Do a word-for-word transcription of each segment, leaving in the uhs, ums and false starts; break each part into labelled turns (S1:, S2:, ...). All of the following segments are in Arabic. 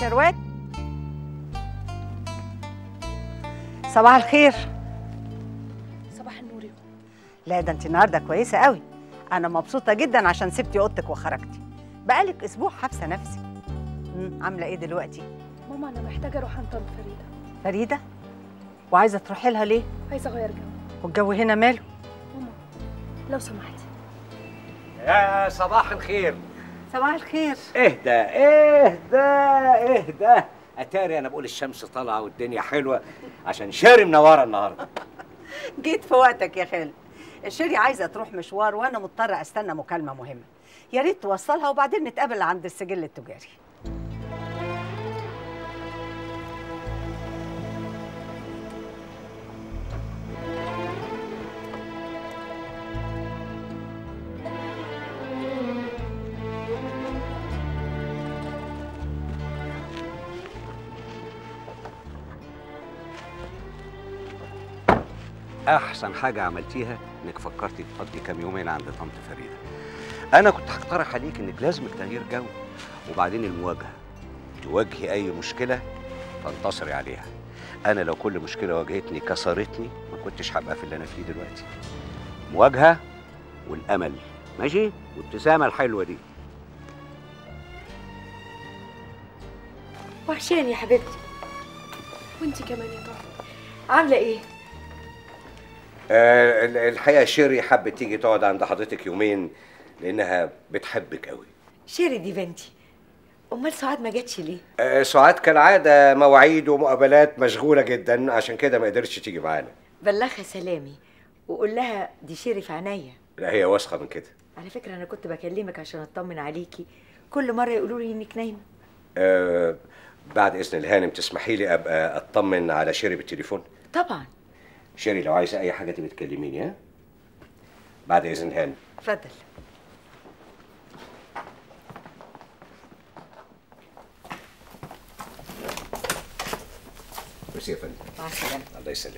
S1: شروات، صباح الخير.
S2: صباح النور.
S1: لا ده انت النهارده كويسه قوي، انا مبسوطه جدا عشان سبتي اوضتك وخرجتي. بقالك اسبوع حابسه نفسك. امم عامله ايه دلوقتي؟
S2: ماما انا محتاجه اروح عند طنط فريده.
S1: فريده؟ وعايزه تروحي لها ليه؟
S2: عايزه اغير جو.
S1: والجو هنا ماله؟
S2: ماما لو سمحتي.
S3: يا صباح الخير.
S1: صباح الخير.
S3: اهدى اهدى اهدى، اتاري انا بقول الشمس طالعه والدنيا حلوه عشان شاري منوره النهارده.
S1: جيت في وقتك يا خالد. الشيري عايزه تروح مشوار وانا مضطره استنى مكالمه مهمه، يا ريت توصلها وبعدين نتقابل عند السجل التجاري.
S3: احسن حاجه عملتيها انك فكرتي تقضي كام يومين عند طنط فريده. انا كنت هقترح عليك انك لازم تغيير جو، وبعدين المواجهه، تواجهي اي مشكله تنتصري عليها. انا لو كل مشكله واجهتني كسرتني ما كنتش هبقى في اللي انا فيه دلوقتي. مواجهه والامل، ماشي؟ والابتسامه الحلوه دي.
S4: وحشاني يا حبيبتي.
S2: وانتي كمان يا طنط.
S4: عامله ايه؟
S3: آه الحقيقه شيري حبت تيجي تقعد عند حضرتك يومين لانها بتحبك قوي.
S4: شيري دي بنتي. امال سعاد ما جاتش ليه؟
S3: آه سعاد كالعاده مواعيد ومقابلات مشغوله جدا، عشان كده ما قدرتش تيجي معانا.
S4: بلغها سلامي وقول لها دي شيري في عينيا.
S3: لا هي واثقه من كده.
S4: على فكره انا كنت بكلمك عشان اطمن عليكي، كل مره يقولوا لي انك نايمه.
S3: آه بعد اذن الهانم تسمحي لي ابقى اطمن على شيري بالتليفون؟
S4: طبعا.
S3: شيري لو عايزه اي حاجه تبقى تكلميني. ها؟ بعد اذن الهانم.
S4: اتفضل.
S3: بس يا فندم.
S4: مع السلامه.
S3: الله يسلمك.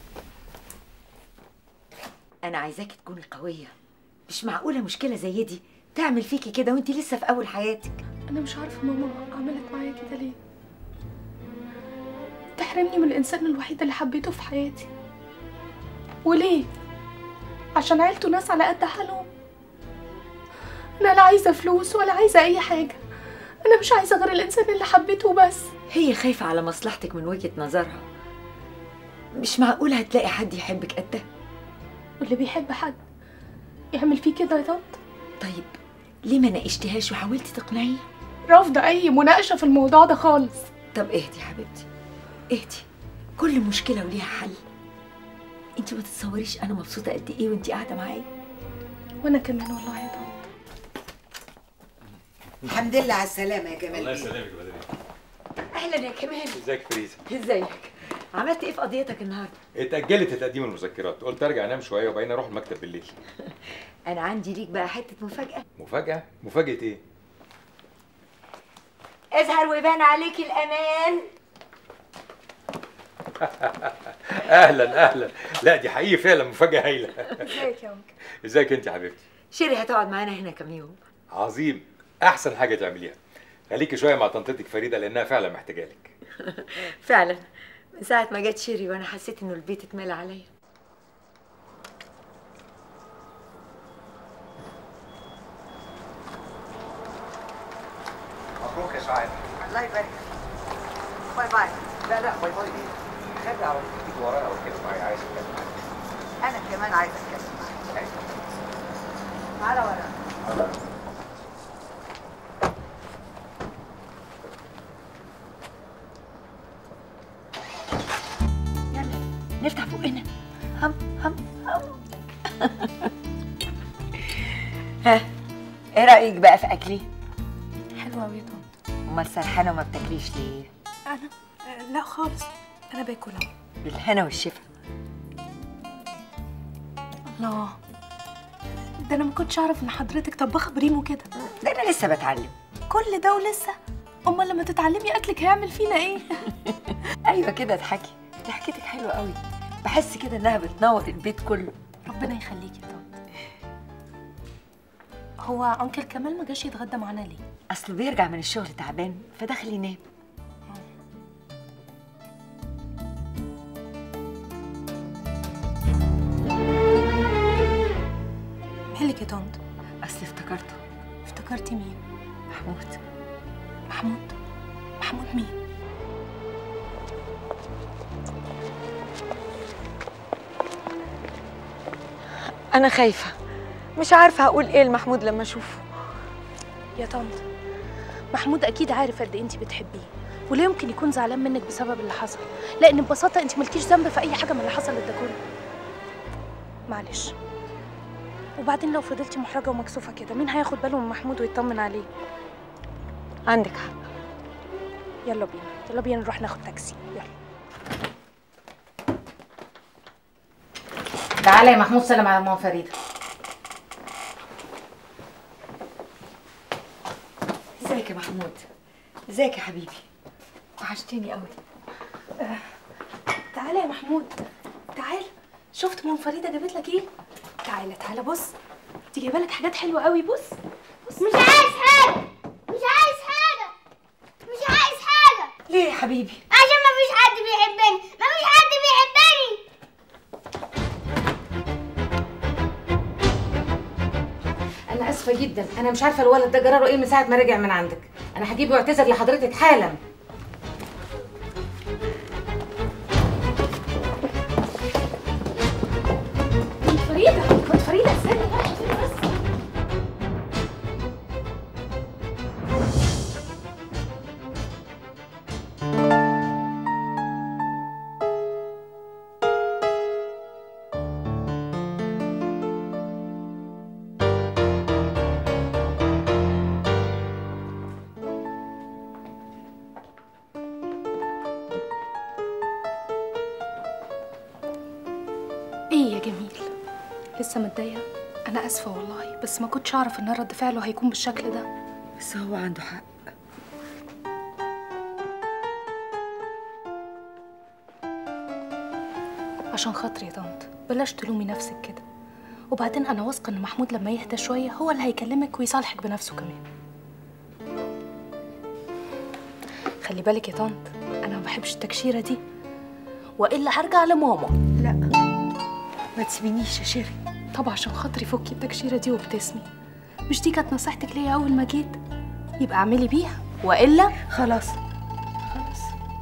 S4: انا عايزاكي تكوني قويه، مش معقوله مشكله زي دي تعمل فيكي كده وانت لسه في اول حياتك.
S2: انا مش عارفه ماما عملت معايا كده ليه، تحرمني من الانسان الوحيد اللي حبيته في حياتي. وليه؟ عشان عيلته ناس على قد حالهم. انا لا عايزه فلوس ولا عايزه اي حاجه، انا مش عايزه غير الانسان اللي حبيته بس.
S4: هي خايفه على مصلحتك من وجهه نظرها، مش معقوله هتلاقي حد يحبك قدها.
S2: واللي بيحب حد يعمل فيه كده يا طنط؟
S4: طيب ليه ما ناقشتهاش وحاولتي تقنعيه؟
S2: رافضه اي مناقشه في الموضوع ده خالص.
S4: طب اهدي يا حبيبتي، اهدي، كل مشكله وليها حل. انت ما تتصوريش انا مبسوطه قد ايه وانت قاعده معايا.
S2: وانا كمان والله يا طنط.
S5: الحمد لله على السلامه يا كمال.
S6: الله يسلمك يا بدري.
S4: اهلا يا كمال.
S6: ازيك فريزه؟
S4: ازيك؟ عملت ايه في قضيتك النهارده؟
S6: اتأجلت تقديم المذكرات، قلت ارجع انام شويه وبعدين اروح المكتب بالليل.
S4: انا عندي ليك بقى حته مفاجاه.
S6: مفاجاه؟ مفاجاه ايه؟
S4: اظهر ويبان عليك الامان.
S6: اهلا اهلا. لا دي حقيقي فعلا مفاجاه هايله.
S2: ازيك يا انكل؟
S6: ازيك انت يا حبيبتي؟
S4: شيري هتقعد معانا هنا كام يوم.
S6: عظيم، احسن حاجه تعمليها. خليكي شويه مع طنطتك فريده لانها فعلا محتاجالك.
S4: فعلا من ساعه ما جت شيري وانا حسيت انه البيت اتملى عليا.
S3: مبروك يا سعاد.
S1: الله يبارك. باي باي.
S3: لا لا باي باي ايه؟ خلي على طول تيجي ورايا واتكلم معايا، عايز اتكلم معاك.
S1: انا كمان عايزه اتكلم معاك. تعالى ورا.
S4: يلا نفتح بقنا. هم هم هم. ها ايه رايك بقى في اكلي؟
S2: حلوه قوي يا طنط.
S4: امال سرحانه وما بتاكليش ليه؟
S2: انا آه، لا خالص، انا باكل اهو.
S4: بالهنا والشفا.
S2: الله، ده انا ما كنتش اعرف ان حضرتك طباخه بريمو كده.
S4: ده انا لسه بتعلم.
S2: كل ده ولسه؟ امال لما تتعلمي اكلك هيعمل فينا ايه؟
S4: ايوه كده اضحكي، ضحكتك حلوه قوي، بحس كده انها بتنور البيت كله.
S2: ربنا يخليكي يا طنط. هو انكل كمال ما جاش يتغدى معانا ليه؟
S4: اصله بيرجع من الشغل تعبان فداخل ينام.
S2: طنط؟
S4: اصل افتكرته.
S2: افتكرتي مين؟
S4: محمود.
S2: محمود؟ محمود مين؟
S7: أنا خايفة، مش عارفة هقول إيه لمحمود لما أشوفه.
S2: يا طنط، محمود أكيد عارف قد إيه أنتِ بتحبيه، ولا يمكن يكون زعلان منك بسبب اللي حصل، لأن ببساطة أنتِ مالكيش ذنب في أي حاجة من اللي حصلت ده كله. معلش. وبعدين لو فضلتي محرجة ومكسوفة كده، مين هياخد باله من محمود ويطمن عليه؟
S7: عندك حق.
S2: يلا بينا، يلا بينا نروح ناخد تاكسي، يلا.
S8: تعالى يا محمود سلم على ماما فريده.
S4: ازيك يا محمود؟ ازيك يا حبيبي؟ وحشتني قوي.
S2: آه. تعالى يا محمود، تعالى. شفت ماما فريده جابت لك ايه؟ تعالى تعالى بص، دي جايبه لك حاجات حلوه قوي. بص بص.
S9: مش عايز حاجه، مش عايز حاجه، مش عايز حاجه.
S4: ليه يا حبيبي؟
S9: عشان مفيش حد بيحبني، مفيش حد بيحبني.
S8: انا اسفه جدا، انا مش عارفه الولد ده جراله ايه من ساعه ما رجع من عندك. انا هجيبه واعتذر لحضرتك حالا.
S2: فريده، خد فريده، استني بقى بس. ايه يا جميل، لسه متضايقه؟ انا اسفه والله، بس ما كنتش اعرف ان رد فعله هيكون بالشكل ده.
S4: بس هو عنده حق.
S2: عشان خاطري يا طنط بلاش تلومي نفسك كده، وبعدين انا واثقه ان محمود لما يهدى شويه هو اللي هيكلمك ويصالحك بنفسه كمان. خلي بالك يا طنط، انا ما بحبش التكشيره دي، والا هرجع لماما.
S4: لا ما تسيبينيش يا شيري.
S2: طب عشان خاطري فكي التكشيره دي وابتسمي. مش دي كانت نصيحتك ليا اول ما جيت؟ يبقى اعملي بيها، والا
S4: خلاص خلاص.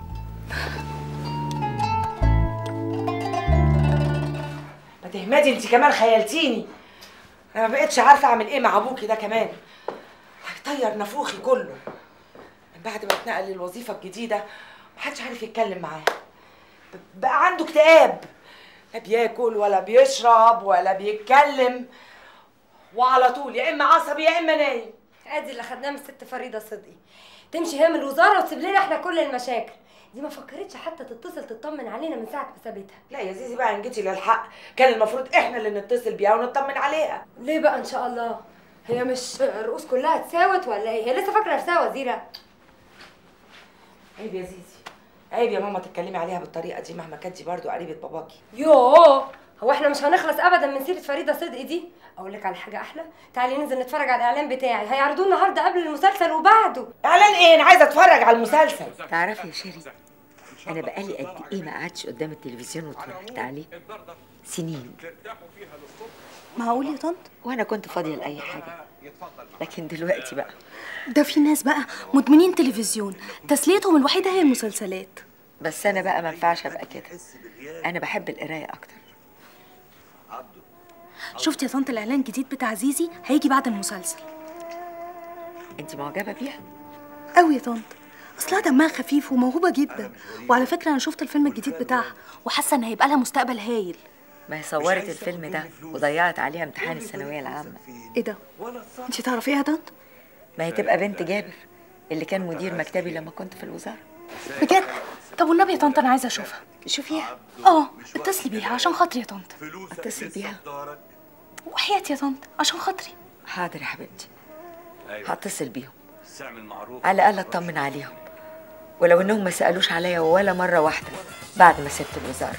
S10: ما تهمدي انت كمان، خيلتيني. انا ما بقتش عارفه اعمل ايه مع ابوكي ده كمان. هيطير نافوخي كله من بعد ما اتنقل للوظيفه الجديده. محدش عارف يتكلم معاه، بقى عنده اكتئاب، لا بياكل ولا بيشرب ولا بيتكلم، وعلى طول يا اما عصبي يا اما نايم.
S11: ادي اللي خدناه من الست فريده صدقي، تمشي هي من الوزاره وتسيب لنا احنا كل المشاكل دي. ما فكرتش حتى تتصل تطمن علينا من ساعه ما سابتها.
S10: لا يا زيزي بقى، ان جيتي للحق كان المفروض احنا اللي نتصل بيها ونطمن عليها.
S11: ليه بقى ان شاء الله؟ هي مش الرؤوس كلها اتساوت ولا ايه؟ هي لسه فاكره نفسها وزيره؟
S10: عيب يا زيزي، عيب يا ماما تتكلمي عليها بالطريقه دي، مهما كانت دي برضه قريبه باباكي.
S11: يوه، هو احنا مش هنخلص ابدا من سيره فريده صدقي دي. اقول لك على حاجه احلى، تعالي ننزل نتفرج على الاعلان بتاعي، هيعرضوه النهارده قبل المسلسل وبعده.
S10: اعلان ايه؟ انا عايزه اتفرج على المسلسل.
S4: تعرفي يا شيري، انا بقالي قد ايه ما قعدتش قدام التلفزيون واتفرجت عليه؟ سنين.
S2: معقول يا طنط؟
S4: وانا كنت فاضيه لاي حاجه، لكن دلوقتي بقى
S2: ده في ناس بقى مدمنين تلفزيون، تسليتهم الوحيده هي المسلسلات.
S4: بس انا بقى ما ينفعش ابقى كده، انا بحب القرايه اكتر.
S2: شفت يا طنط الاعلان الجديد بتاع زيزي؟ هيجي بعد المسلسل.
S4: انت معجبه بيها
S2: قوي يا طنط، اصلها دمها خفيف وموهوبه جدا، وعلى فكره انا شفت الفيلم الجديد بتاعها وحاسه ان هيبقى لها مستقبل هايل.
S4: ما هي صورت الفيلم ده وضيعت عليها امتحان الثانويه العامه.
S2: ايه ده؟ انت تعرفيها يا طنط؟
S4: ما هي تبقى بنت جابر اللي كان مدير مكتبي لما كنت في الوزاره.
S2: بجد؟ طب والنبي يا طنط انا عايزه اشوفها.
S4: شوفيها.
S2: اه اتصلي بيها عشان خاطري يا طنط.
S4: اتصل بيها
S2: وحياتي يا طنط عشان خاطري.
S4: حاضر يا حبيبتي، هتصل بيهم على الاقل اطمن عليهم، ولو انهم ما سالوش عليا ولا مره واحده بعد ما سبت الوزاره.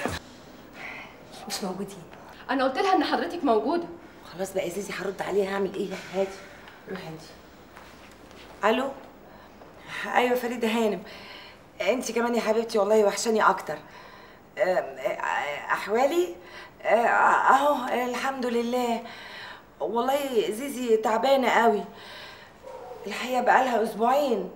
S11: مش موجودين.
S2: انا قلت لها ان حضرتك موجوده.
S10: خلاص بقى يا زيزي، هرد عليها. هعمل ايه؟ هادي، روحي انت. الو، ايوه فريده هانم. انت كمان يا حبيبتي، والله وحشاني اكتر. احوالي اهو الحمد لله. والله زيزي تعبانه قوي الحقيقه، بقالها اسبوعين.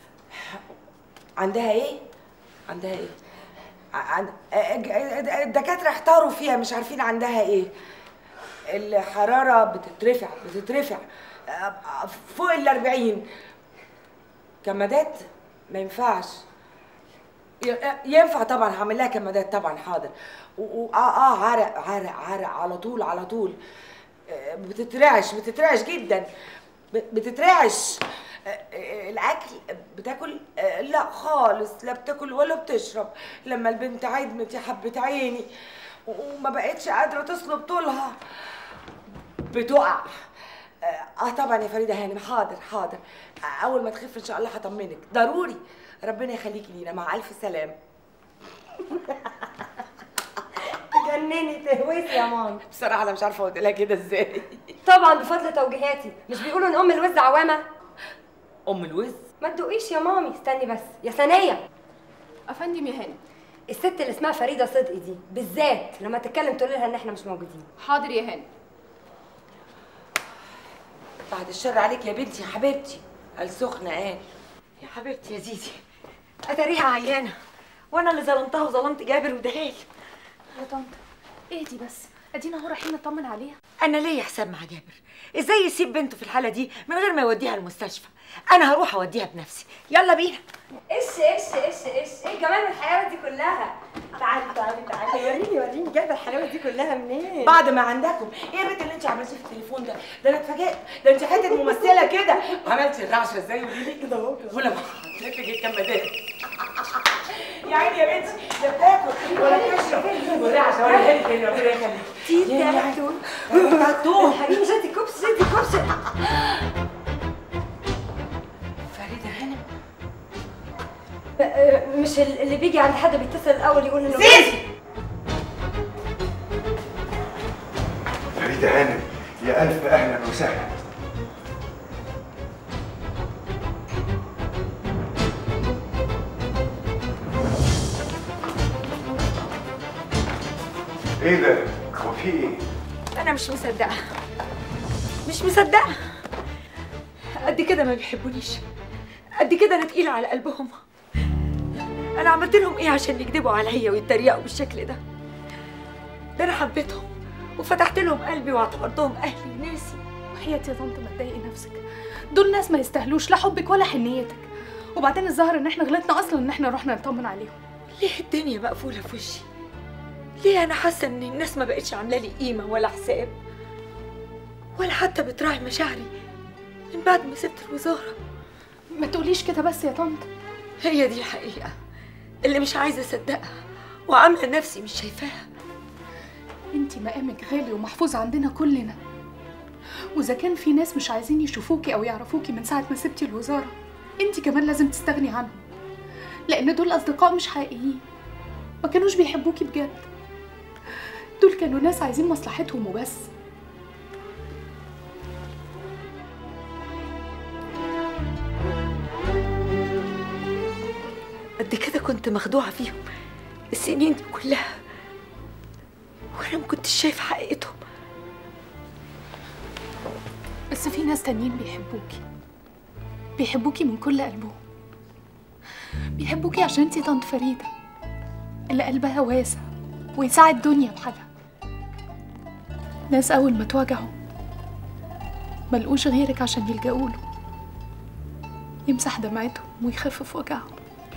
S10: عندها ايه؟ عندها ايه؟ عن... الدكاتره احتاروا فيها، مش عارفين عندها ايه. الحراره بتترفع بتترفع فوق الأربعين. كمادات ما ينفعش. ينفع طبعا، هعمل لها كمادات طبعا، حاضر. و... اه اه عرق عرق عرق على طول على طول. بتترعش بتترعش جدا، بتترعش. الاكل بتاكل؟ لا خالص، لا بتاكل ولا بتشرب. لما البنت عدمت يا حبة عيني وما بقتش قادره تصلب طولها بتقع. اه طبعا يا فريده هانم، حاضر حاضر، اول ما تخف ان شاء الله هطمنك ضروري. ربنا يخليكي لينا، مع الف سلامه.
S11: تجنني تهويسي يا ماما.
S10: بصراحه انا مش عارفه اقول لها كده ازاي.
S11: طبعا بفضل توجيهاتي. مش بيقولوا ان ام الوز عوامه؟
S10: ام الوز؟
S11: ما تدوقيش يا مامي. استني بس يا ثانيه.
S2: افندم يا هانم.
S11: الست اللي اسمها فريده صدقي دي بالذات لما تتكلم تقول لها ان احنا مش موجودين.
S2: حاضر يا هانم.
S10: بعد الشر عليك يا بنتي يا حبيبتي. قال سخنه قال.
S7: يا حبيبتي يا زيزي، اتاريها عيانه وانا اللي ظلمتها وظلمت جابر ودهال.
S2: يا طنط اهدي بس، ادينا اهو رايحين نطمن عليها.
S7: انا ليا حساب مع جابر، ازاي يسيب بنته في الحاله دي من غير ما يوديها المستشفى؟ انا هروح اوديها بنفسي. يلا بينا.
S11: ايش ايش ايش ايش ايه كمان الحلاوه دي كلها؟ تعالي تعالي تعالي وريني وريني جايبه الحلاوه دي كلها منين؟
S10: بعد ما عندكم ايه يا بنت اللي انت عملتيه في التليفون ده؟ ده انا اتفاجئت، ده انت حته ممثله كده. عملتي الرعشه ازاي؟ قولي لي كده اهو. ولا حطيت لك الكمادات. يا عيني يا بنتي، لا بتاكل ولا تشرب والرعشه ولا هيك. ربنا يخليك.
S11: تيتا
S10: هتوه
S11: حبيبي. شدي كوبس شدي كوبس.
S10: فريده هانم
S11: مش اللي بيجي عند حد بيتصل الاول يقول انه
S10: زيزي.
S12: فريده هانم يا الف اهلا وسهلا. ايه ده؟ هو في ايه؟
S7: انا مش مصدقه مش مصدقه. قد كده ما بيحبونيش، قد كده انا تقيله على قلبهم. انا عملت لهم ايه عشان يكذبوا عليا ويتريقوا بالشكل ده؟ ده انا حبيتهم وفتحت لهم قلبي واعتبرتهم اهلي وناسي.
S2: وحياتي يا طنط ما تضايقي نفسك، دول ناس ما يستاهلوش لا حبك ولا حنيتك. وبعدين الظاهر ان احنا غلطنا اصلا ان احنا رحنا نطمن عليهم.
S7: ليه الدنيا مقفوله في وشي؟ ليه انا حاسه ان الناس ما بقتش عامله لي قيمه ولا حساب ولا حتى بتراعي مشاعري من بعد ما سبت الوزاره؟
S2: ما تقوليش كده بس يا طنط.
S7: هي دي الحقيقه اللي مش عايزه اصدقها وعامله نفسي مش شايفاها.
S2: انتي مقامك غالي ومحفوظ عندنا كلنا، واذا كان في ناس مش عايزين يشوفوكي او يعرفوكي من ساعه ما سبتي الوزاره، انتي كمان لازم تستغني عنهم، لان دول اصدقاء مش حقيقيين، ما كانوش بيحبوكي بجد. دول كانوا ناس عايزين مصلحتهم وبس.
S7: قد كده كنت مخدوعه فيهم السنين دي كلها وانا ما كنتش شايفه حقيقتهم.
S2: بس في ناس تانيين بيحبوكي، بيحبوكي من كل قلبهم، بيحبوكي عشان انتي طنط فريده اللي قلبها واسع ويساعد الدنيا بحالها. ناس اول ما توجعوا ملقوش غيرك عشان يلجأوا له يمسح دمعتهم ويخفف وجعهم.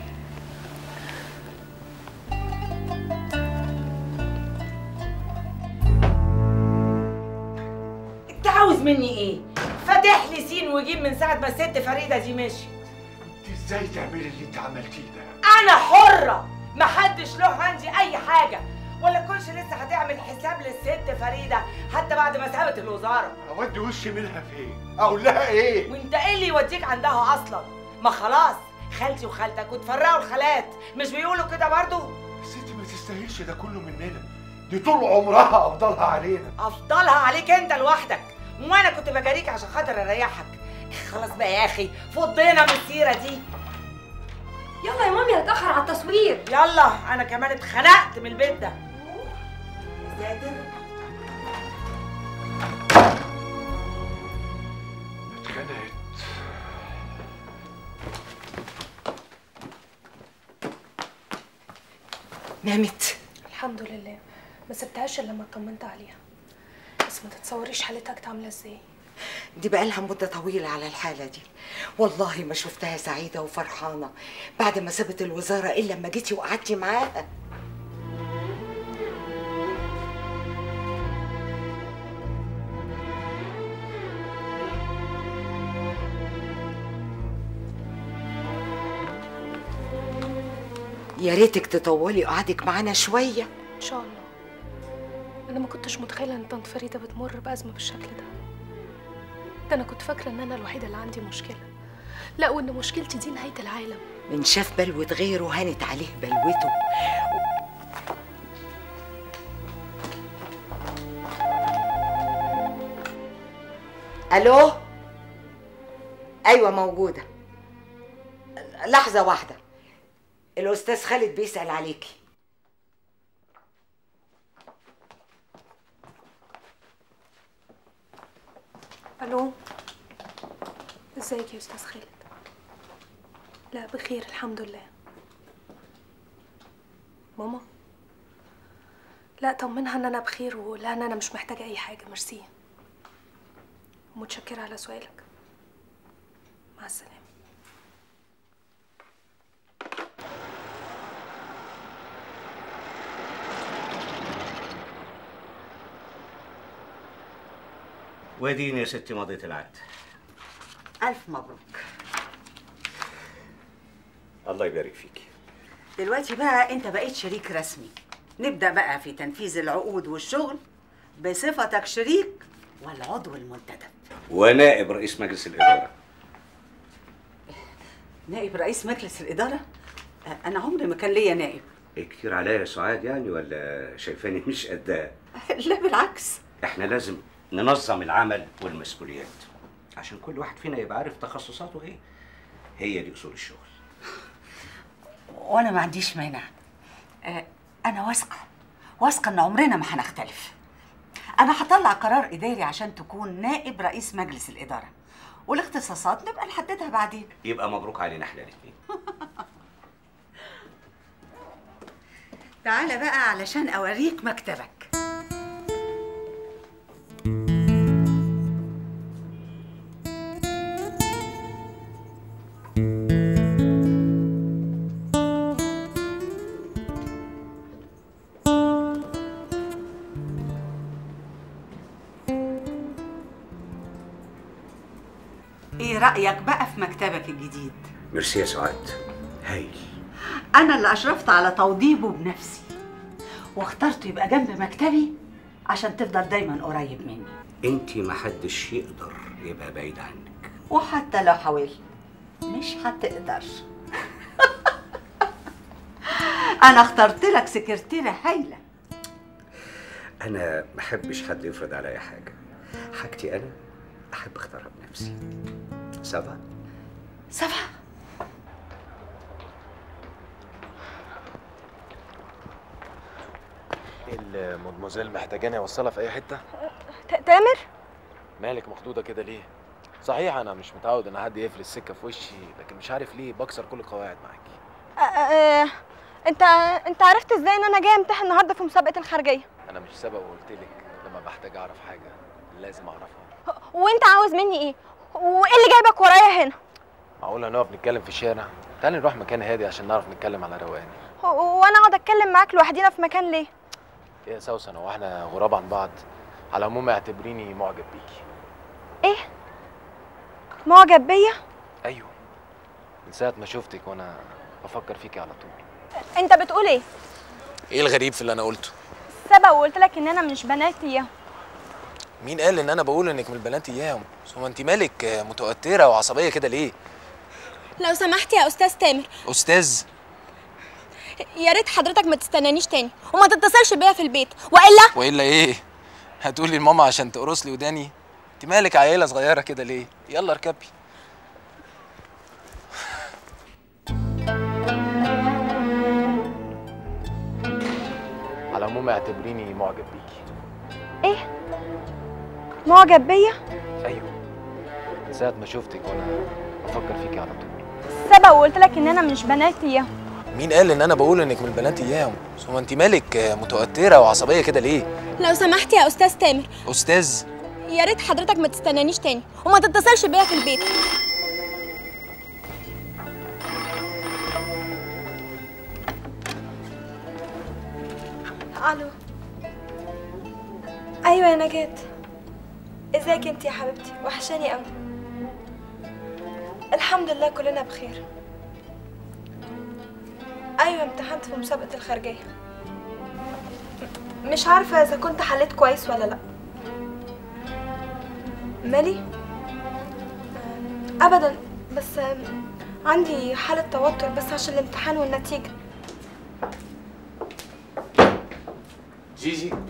S10: انت عاوز مني ايه؟ فاتح لي سين وجيم من ساعه ما الست فريده دي مشيت.
S12: انت ازاي تعملي اللي انت عملتيه ده؟
S10: انا حره، محدش له عندي اي حاجه، ولا كلش لسه هتعمل حساب للست فريده حتى بعد ما سابت الوزاره.
S12: اودي وشي منها فين؟ اقول لها ايه؟
S10: وانت ايه اللي يوديك عندها اصلا؟ ما خلاص خالتي وخالتك وتفرقوا الخالات، مش بيقولوا كده برضو؟
S12: الست ما تستاهلش ده كله مننا، دي طول عمرها افضلها علينا.
S10: افضلها عليك انت لوحدك، وانا كنت بجاريك عشان خاطر اريحك. خلاص بقى يا اخي، فضينا من السيره دي.
S11: يلا يا مامي هتاخر على التصوير.
S10: يلا انا كمان اتخنقت من البيت ده. نامت؟
S2: الحمد لله، ما سبتهاش الا لما اطمنت عليها، بس ما تتصوريش حالتها كانت عامله ازاي.
S10: دي بقالها مدة طويلة على الحالة دي، والله ما شفتها سعيدة وفرحانة بعد ما سابت الوزارة إلا لما جيتي وقعدتي معاها. يا ريتك تطولي قعدك معانا شوية.
S2: ان شاء الله. انا ما كنتش متخيله ان طنط فريده بتمر بازمه بالشكل ده. ده انا كنت فاكره ان انا الوحيده اللي عندي مشكله، لا وان مشكلتي دي نهايه العالم.
S10: من شاف بلوة غيره هانت عليه بلوته. الو، ايوه موجوده. لحظه واحده، الاستاذ خالد بيسال عليكي.
S2: الو، ازيك يا استاذ خالد؟ لا بخير الحمد لله. ماما؟ لا طمنها ان انا بخير ولان انا مش محتاجه اي حاجه. ميرسي، متشكره على سؤالك. مع السلامه.
S3: واديني يا ستي مضيت العقد.
S1: ألف مبروك.
S3: الله يبارك فيكي.
S1: دلوقتي بقى أنت بقيت شريك رسمي. نبدأ بقى في تنفيذ العقود والشغل بصفتك شريك والعضو المنتدب
S3: ونائب رئيس مجلس الإدارة.
S1: نائب رئيس مجلس الإدارة؟ أنا عمري ما كان ليا نائب.
S3: كتير عليا يا سعاد يعني، ولا شايفاني مش قدها؟
S1: لا بالعكس،
S3: احنا لازم ننظم العمل والمسؤوليات عشان كل واحد فينا يبقى عارف تخصصاته ايه. هي دي اصول الشغل.
S1: وانا ما عنديش مانع. آه انا واثقه واثقه ان عمرنا ما هنختلف. انا هطلع قرار اداري عشان تكون نائب رئيس مجلس الاداره، والاختصاصات نبقى نحددها بعدين.
S3: يبقى مبروك علينا احنا الاثنين.
S1: تعالى بقى علشان اوريك مكتبك. ايه رأيك بقى في مكتبك الجديد؟
S3: ميرسي يا سعاد، هايل.
S1: انا اللي اشرفت على توضيبه بنفسي، واخترته يبقى جنب مكتبي عشان تفضل دايما قريب مني.
S3: انتي محدش يقدر يبقى بعيد عنك،
S1: وحتى لو حاولت مش هتقدر. انا اخترت لك سكرتيرة هايلة.
S3: انا ما احبش حد يفرض عليا حاجة، حاجتي انا احب اختارها بنفسي. سبا
S1: سبا
S13: المدموزيل محتاجاني اوصلها في اي حته؟
S14: تامر؟
S13: مالك مخضوضه كده ليه؟ صحيح انا مش متعود ان حد يقفل السكه في وشي، لكن مش عارف ليه بكسر كل القواعد معاكي.
S14: أه انت انت عرفت ازاي ان انا جايه امتحن النهارده في مسابقه الخارجيه؟
S13: انا مش سبق وقلت لك لما بحتاج اعرف حاجه لازم اعرفها.
S14: وانت عاوز مني ايه؟ وايه اللي جايبك ورايا هنا؟
S13: معقول هنقف نتكلم في الشارع؟ تعالي نروح مكان هادي عشان نعرف نتكلم على روقان.
S14: وانا اقعد اتكلم معاك لوحدينا في مكان ليه؟
S13: ايه يا سوسن، هو احنا غراب عن بعض؟ على العموم اعتبريني معجب بيكي.
S14: ايه؟ معجب بيا؟
S13: ايوه، من ساعه ما شفتك وانا بفكر فيكي على طول.
S14: انت بتقول ايه؟
S13: ايه الغريب في اللي انا قلته؟
S14: سبق وقلت لك ان انا مش بنات اياهم.
S13: مين قال ان انا بقول انك من البنات اياهم؟ ثم انت مالك متوتره وعصبيه كده ليه؟
S14: لو سمحت يا استاذ تامر.
S13: استاذ؟
S14: يا ريت حضرتك ما تستنانيش تاني وما تتصلش بيا في البيت، والا
S13: والا ايه؟ هتقولي لماما عشان تقرص لي وداني؟ انت مالك عيله صغيره كده ليه؟ يلا اركبي. على العموم اعتبريني معجب بيكي.
S14: ايه؟ معجب بيا؟
S13: ايوه، من ساعه ما شفتك وانا بفكر فيكي على طول.
S14: سبق وقلت لك ان انا مش بنات اياهم.
S13: مين قال ان انا بقول انك من البنات اياهم؟ ثم انت مالك متوتره وعصبيه كده ليه؟
S14: لو سمحت يا استاذ تامر.
S13: استاذ؟
S14: يا ريت حضرتك ما تستنانيش تاني وما تتصلش بيا في البيت.
S15: الو. ايوه يا نجاة، ازيك انت يا حبيبتي؟ وحشاني قوي. الحمد لله كلنا بخير. ايوه امتحنت في مسابقة الخارجية. مش عارفة اذا كنت حليت كويس ولا لا. مالي؟ ابدا، بس عندي حالة توتر بس عشان الامتحان والنتيجة.
S13: جيجي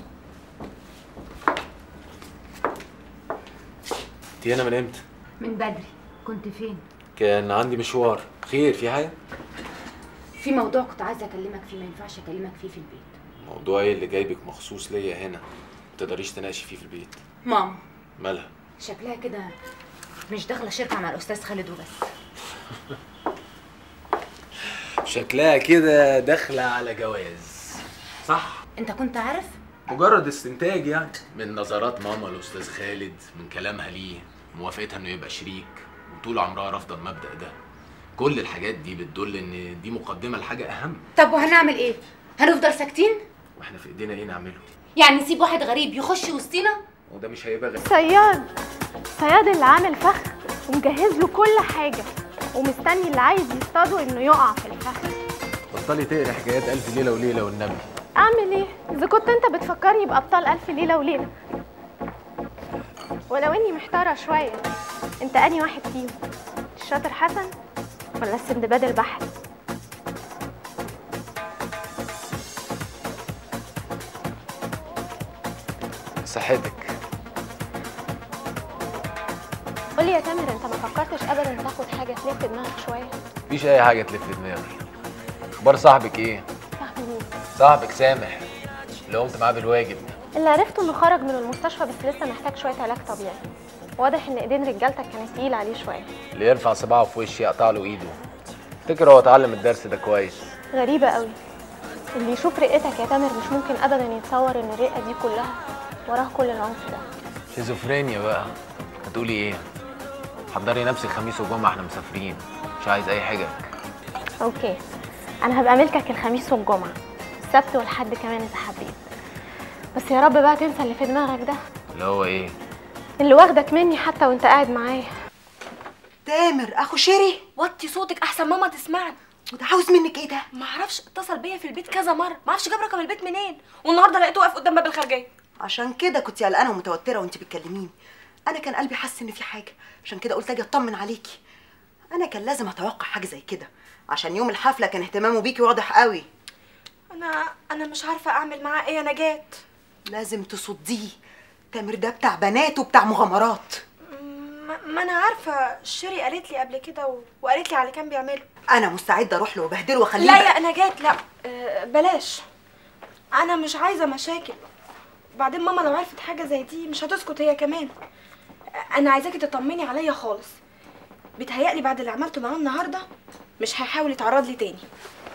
S13: انت هنا من امتى؟
S8: من بدري. كنت فين؟
S13: كان عندي مشوار. خير، في حاجه؟
S8: في موضوع كنت عايزه اكلمك فيه، ما ينفعش اكلمك فيه في البيت.
S13: موضوع ايه اللي جايبك مخصوص ليا هنا؟ ما تقدريش تناقشي فيه في البيت.
S8: ماما
S13: مالها؟
S8: شكلها كده مش داخله شركه مع الاستاذ خالد وبس.
S13: شكلها كده داخله على جواز، صح؟
S8: انت كنت عارف؟
S13: مجرد استنتاج يعني، من نظرات ماما الاستاذ خالد، من كلامها ليه، موافقتها انه يبقى شريك، وطول عمرها رافضه المبدأ ده. كل الحاجات دي بتدل ان دي مقدمه لحاجه اهم.
S8: طب وهنعمل ايه؟ هنفضل ساكتين؟
S13: واحنا في ايدينا ايه نعمله؟
S8: يعني نسيب واحد غريب يخش وسطينا؟
S13: وده مش هيبقى غريب.
S2: صياد صياد اللي عامل فخ ومجهز له كل حاجه ومستني اللي عايز يصطاده انه يقع في الفخ.
S13: بطلي تقري حكايات الف ليله وليله والنبي.
S2: اعمل ايه اذا كنت انت بتفكرني بابطال الف ليله وليله؟ ولو اني محتاره شويه، انت انهي واحد فيهم؟ الشاطر حسن ولا السندباد البحري؟
S13: صحتك.
S2: قولي يا تامر، انت ما فكرتش ابدا تاخد حاجه تلف دماغك شويه؟
S13: مفيش اي حاجه تلف دماغي. اخبار صاحبك ايه؟
S2: صاحبي مين؟
S13: صاحبك سامح اللي قمت معاه بالواجب.
S2: اللي عرفته انه خرج من المستشفى بس لسه محتاج شويه علاج طبيعي. واضح ان ايدين رجالتك كانت تقيله عليه شويه.
S13: اللي يرفع صباعه في وشي يقطع له ايده. افتكر هو اتعلم الدرس ده كويس.
S2: غريبه قوي، اللي يشوف رئتك يا تامر مش ممكن ابدا يتصور ان الرئه دي كلها وراها كل العنف ده.
S13: شيزوفرينيا بقى. هتقولي ايه؟ حضري نفسك خميس وجمعه، احنا مسافرين، مش عايز اي حاجه.
S2: اوكي، انا هبقى ملكك الخميس والجمعه، السبت والحد كمان اذا حبيت. بس يا رب بقى تنسى اللي في دماغك ده.
S13: اللي هو ايه؟
S2: اللي واخدك مني حتى وانت قاعد معايا.
S5: تامر اخو شيري،
S15: وطي صوتك احسن ماما تسمعني.
S5: وده عاوز منك ايه ده؟
S15: ما اعرفش، اتصل بيا في البيت كذا مره، ما اعرفش جاب رقم البيت منين، والنهارده لقيته واقف قدام باب الخارجيه.
S5: عشان كده كنت قلقانه ومتوتره وانت بتكلميني. انا كان قلبي حاسس ان في حاجه، عشان كده قلت اجي اطمن عليكي. انا كان لازم اتوقع حاجه زي كده، عشان يوم الحفله كان اهتمامه بيكي واضح قوي.
S15: انا انا مش عارفه اعمل معاه ايه يا نجاة.
S5: لازم تصديه، تامر ده بتاع بنات وبتاع مغامرات.
S15: ما, ما انا عارفه، شيري قالت لي قبل كده و... وقالت لي على اللي كان بيعمله.
S5: انا مستعده اروح له وابهدله واخليه.
S15: لا يا نجاة، لا أه بلاش، انا مش عايزه مشاكل. بعدين ماما لو عرفت حاجه زي دي مش هتسكت هي كمان. انا عايزاكي تطمني عليا خالص. بيتهيألي بعد اللي عملته معاه النهارده مش هيحاول يتعرض لي تاني.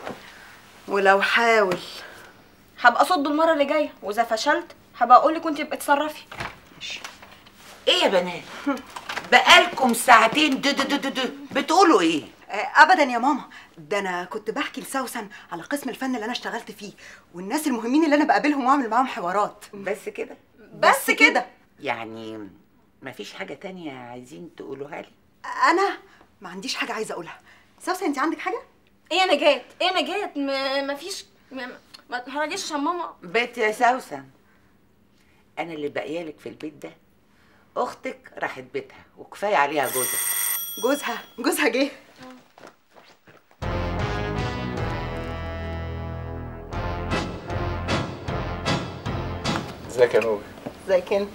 S5: ولو حاول
S15: هبقى صده المره اللي جايه، واذا فشلت هبقى اقول لك وانت ابقي اتصرفي.
S5: ماشي.
S16: ايه يا بنات؟ بقالكم ساعتين دو دو دو دو دو. بتقولوا ايه؟
S5: ابدا يا ماما، ده انا كنت بحكي لسوسن على قسم الفن اللي انا اشتغلت فيه والناس المهمين اللي انا بقابلهم واعمل معاهم حوارات.
S16: بس كده؟
S5: بس كده.
S16: يعني مفيش حاجه تانية عايزين تقولوها لي؟
S5: انا ما عنديش حاجه عايزه اقولها. سوسن انت عندك حاجه؟
S15: ايه يا نجاة؟ ايه يا نجاة؟ ما فيش، ما تهرجيش عشان ماما.
S16: بيت يا سوسن، انا اللي باقيالك في البيت ده. اختك راحت بيتها وكفايه عليها جوزها.
S5: جوزها جوزها جه.
S6: ازيك يا نور؟
S5: ازيك انت؟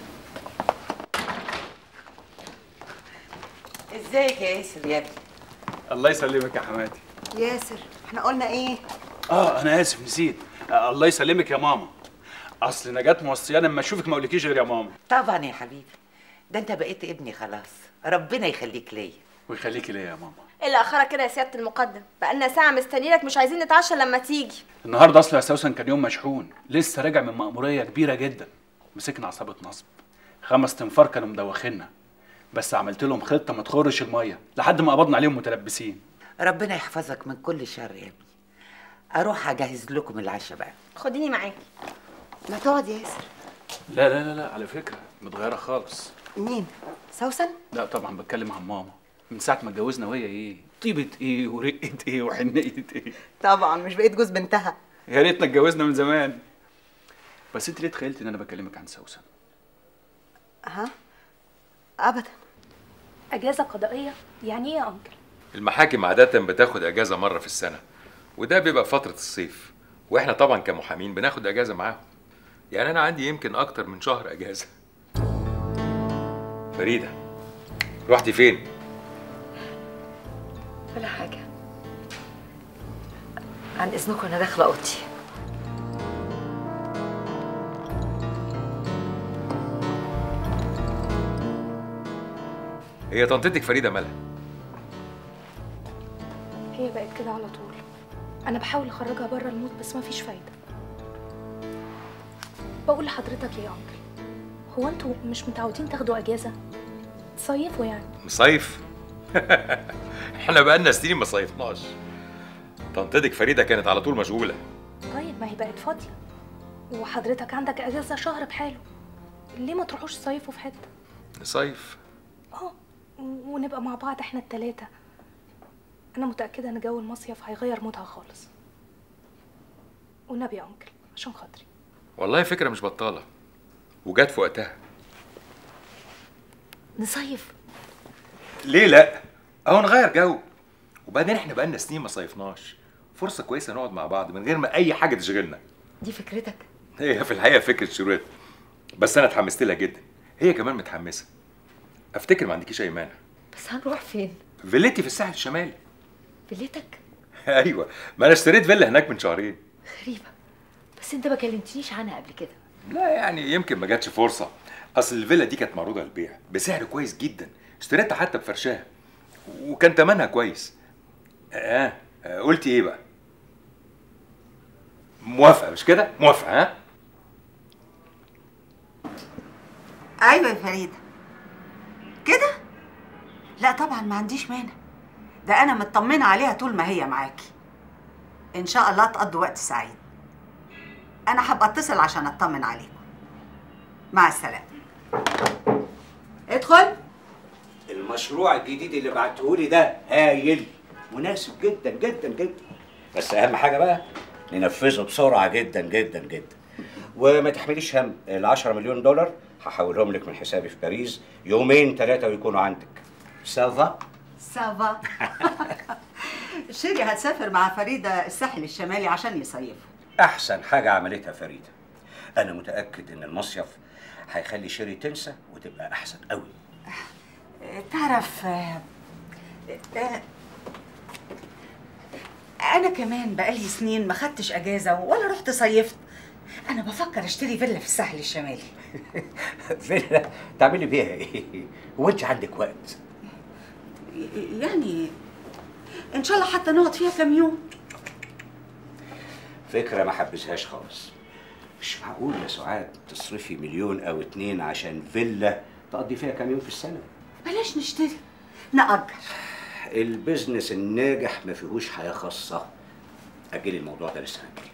S16: ازيك يا ياسر يا ابني؟
S17: الله يسلمك يا حماتي.
S5: ياسر احنا قلنا ايه؟
S17: اه انا اسف نسيت. آه الله يسلمك يا ماما. اصل نجاة موصياني اما اشوفك ما اقولكيش غير يا ماما.
S16: طبعا يا حبيبي، ده انت بقيت ابني خلاص، ربنا يخليك ليا.
S17: ويخليكي ليا يا ماما.
S15: ايه اللي اخرك كده يا سياده المقدم؟ بقالنا ساعه مستنيينك، مش عايزين نتعشى لما تيجي.
S17: النهارده اصلا يا سوسن كان يوم مشحون، لسه راجع من مأمورية كبيرة جدا. مسكنا عصابة نصب، خمس تنفار كانوا مدوخينا، بس عملت لهم خطة ما تخرش المية لحد ما قبضنا عليهم متلبسين.
S16: ربنا يحفظك من كل شر يا ابني. اروح اجهز لكم العشاء بقى.
S15: خديني معاكي.
S5: ما تقعد يا ياسر.
S17: لا لا لا لا، على فكرة متغيرة خالص.
S5: مين؟ سوسن؟
S17: لا طبعا بتكلم عن ماما. من ساعة ما اتجوزنا وهي ايه؟ طيبة ايه ورقة ايه وحنية ايه؟
S5: طبعا مش بقيت جوز بنتها.
S17: يا ريتنا اتجوزنا من زمان. بس انت ليه تخيلتي ان انا بكلمك عن سوسن؟
S5: ها؟ ابدا.
S2: اجازه قضائيه يعني ايه يا انكل؟
S6: المحاكم عادة بتاخد اجازة مرة في السنة، وده بيبقى فترة الصيف، واحنا طبعا كمحامين بناخد اجازة معاهم. يعني انا عندي يمكن اكتر من شهر اجازة. فريدة، رحتي فين؟
S4: ولا حاجة. عن إذنكم أنا داخلة أوضتي.
S6: هي طنطتك فريدة مالها؟
S2: هي بقت كده على طول. انا بحاول اخرجها بره المود بس ما فيش فايده. بقول لحضرتك ايه يا انكل، هو انتوا مش متعودين تاخدوا اجازه تصيفوا يعني؟
S6: مصيف؟ احنا بقالنا سنين ما صيفناش. طنطتك فريدة كانت على طول مشغولة.
S2: طيب ما هي بقت فاضيه وحضرتك عندك اجازه شهر بحاله، ليه ما تروحوش تصيفوا في حته؟
S6: نصيف؟
S2: اه ونبقى مع بعض احنا التلاته. انا متاكده ان جو المصيف هيغير مودها خالص. والنبي يا انكل عشان خاطري.
S6: والله فكرة مش بطالة وجات في وقتها.
S4: نصيف؟
S6: ليه لا؟ اهو نغير جو، وبعدين احنا بقالنا سنين ما صيفناش، فرصة كويسة نقعد مع بعض من غير ما أي حاجة تشغلنا.
S4: دي فكرتك؟
S6: هي في الحقيقة فكرة شروط، بس أنا اتحمست لها جدا، هي كمان متحمسة. أفتكر ما عندكيش أي مانع.
S4: بس هنروح فين؟
S6: فيلتي في الساحل الشمالي.
S4: فيلتك؟
S6: أيوه، ما أنا اشتريت فيلا هناك من شهرين.
S4: غريبة، بس أنت ما كلمتنيش عنها قبل كده.
S6: لا يعني يمكن ما جاتش فرصة، أصل الفيلا دي كانت معروضة للبيع بسعر كويس جدا، اشتريتها حتى بفرشاها، وكان تمنها كويس. آه, آه قلتي إيه بقى؟ موافقة مش كده؟ موافقة ها؟
S1: ايوه يا فريده كده. لا طبعا ما عنديش مانع، ده انا مطمنه عليها طول ما هي معاكي. ان شاء الله تقضوا وقت سعيد. انا هبقى اتصل عشان اطمن عليكم. مع السلامه. ادخل.
S3: المشروع الجديد اللي بعتهولي ده هايل، مناسب جدا جدا جدا، بس اهم حاجه بقى ننفذه بسرعه جدا جدا جدا. وما تحمليش هم، ال عشرة مليون دولار هحولهم لك من حسابي في باريس، يومين ثلاثه ويكونوا عندك. سافا؟
S1: سافا. شيري هتسافر مع فريده الساحل الشمالي عشان يصيفوا.
S3: احسن حاجه عملتها فريده. انا متاكد ان المصيف هيخلي شيري تنسى وتبقى احسن قوي.
S1: تعرف آه، آه، انا كمان بقالي سنين ما خدتش اجازه ولا رحت صيفت. انا بفكر اشتري فيلا في الساحل الشمالي.
S3: فيلا تعملي بيها ايه؟ هو انت عندك وقت؟
S1: يعني ان شاء الله حتى نقعد فيها كام يوم.
S3: فكره ما حبسهاش خالص. مش معقول يا سعاد تصرفي مليون او اتنين عشان فيلا تقضي فيها كام يوم في السنه.
S1: بلاش نشتري، نأجر.
S3: البيزنس الناجح ما فيهوش حياه خاصه. اجلي الموضوع ده لسه هنجي.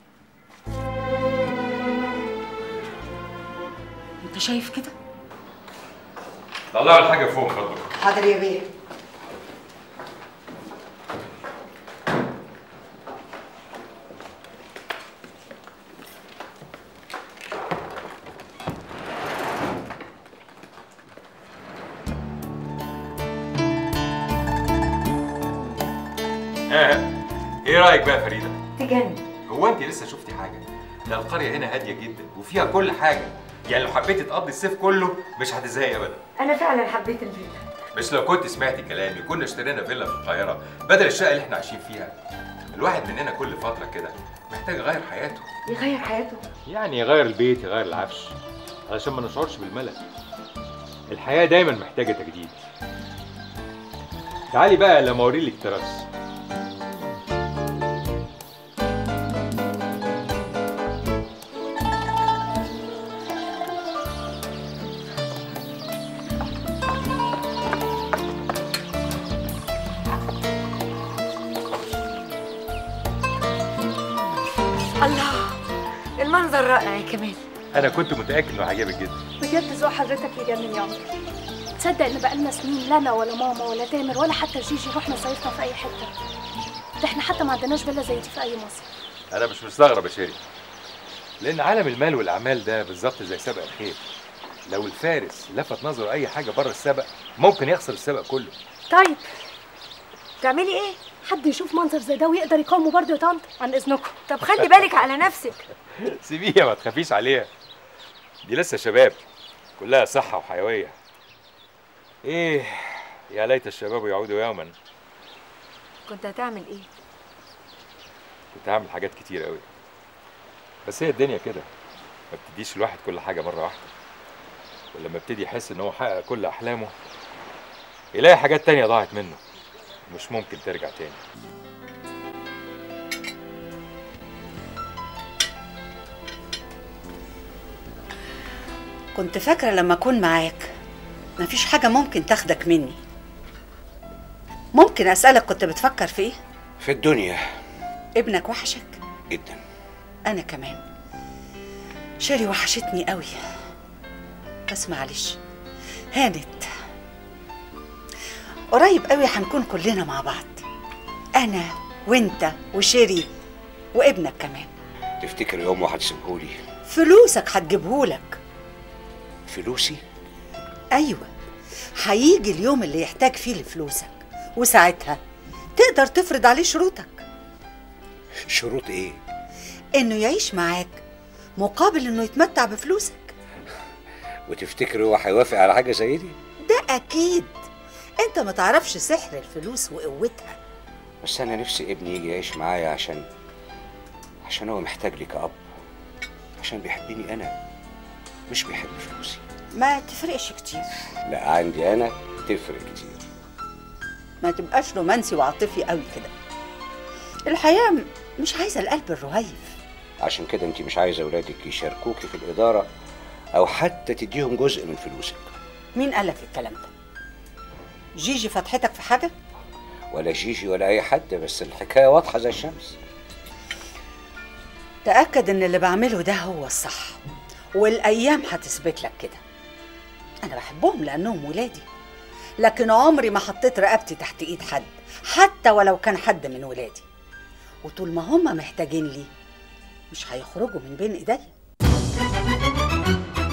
S1: انت شايف كده؟
S6: طلعوا الحاجه فوق اتفضل.
S5: حاضر يا بيه.
S6: ايه رايك بقى يا فريده؟
S4: تجنن.
S6: هو انت لسه شفتي حاجه؟ ده القريه هنا هاديه جدا وفيها كل حاجه، يعني لو حبيتي تقضي الصيف كله مش هتزهقي ابدا.
S4: انا فعلا حبيت الفيلا،
S6: بس لو كنت سمعتي كلامي كنا اشترينا فيلا في القاهره بدل الشقه اللي احنا عايشين فيها. الواحد مننا كل فتره كده محتاج يغير حياته.
S4: يغير حياته؟
S6: يعني يغير البيت، يغير العفش، علشان ما نشعرش بالملل. الحياه دايما محتاجه تجديد. تعالي بقى لما اوريلك التراس.
S7: الله، المنظر رائع يا كمال.
S6: انا كنت متاكد انه هيعجبك جدا.
S2: بجد ذوق حضرتك يجنن يا عمر. تصدق ان بقالنا سنين لا انا ولا ماما ولا تامر ولا حتى جيجي رحنا صيفنا في اي حته؟ ده احنا حتى ما عندناش فيلا زي دي في اي مصر.
S6: انا مش مستغرب يا شيري، لان عالم المال والاعمال ده بالظبط زي سبق الخيل. لو الفارس لفت نظره اي حاجه بره السبق ممكن يخسر السبق كله.
S2: طيب تعملي ايه؟ حد يشوف منظر زي ده ويقدر يقاومه برضه يا طنط؟ عن اذنكم.
S7: طب خلي بالك على نفسك.
S6: سيبيها ما تخافيش عليها، دي لسه شباب كلها صحه وحيويه. ايه يا ليت الشباب يعودوا يوما.
S7: كنت هتعمل ايه؟
S6: كنت هعمل حاجات كتير قوي، بس هي الدنيا كده، ما بتديش الواحد كل حاجه مره واحده، ولما ابتدي يحس ان هو حقق كل احلامه يلاقي حاجات تانية ضاعت منه مش ممكن ترجع تاني.
S1: كنت فاكرة لما أكون معاك مفيش حاجة ممكن تاخدك مني. ممكن أسألك كنت بتفكر في إيه؟
S3: في الدنيا.
S1: ابنك وحشك؟
S3: جدا.
S1: أنا كمان. شيري وحشتني قوي، بس معلش هانت. قريب قوي هنكون كلنا مع بعض، أنا وأنت وشيري وابنك كمان.
S3: تفتكر يوم واحد سيبهولي؟
S1: فلوسك هتجيبهولك.
S3: فلوسي؟
S1: أيوة، هيجي اليوم اللي يحتاج فيه لفلوسك، وساعتها تقدر تفرض عليه شروطك.
S3: شروط ايه؟
S1: انه يعيش معاك مقابل انه يتمتع بفلوسك.
S3: وتفتكر هو هيوافق على حاجه زي دي؟
S1: ده اكيد. انت ما تعرفش سحر الفلوس وقوتها.
S3: بس انا نفسي ابني يجي يعيش معايا عشان عشان هو محتاج لي كأب، عشان بيحبني انا مش بيحب فلوسي.
S1: ما تفرقش كتير.
S3: لا، عندي انا تفرق كتير.
S1: ما تبقاش رومانسي وعاطفي قوي كده. الحياه مش عايزه القلب الرهيف.
S3: عشان كده انت مش عايزه اولادك يشاركوكي في الاداره او حتى تديهم جزء من فلوسك.
S1: مين قالك الكلام ده؟ جيجي فتحتك في حاجه؟
S3: ولا جيجي ولا اي حد، بس الحكايه واضحه زي الشمس.
S1: تاكد ان اللي بعمله ده هو الصح، والايام هتثبت لك كده. انا بحبهم لانهم ولادي، لكن عمري ما حطيت رقبتي تحت ايد حد، حتى ولو كان حد من ولادي. وطول ما هم محتاجين لي مش هيخرجوا من بين ايديا.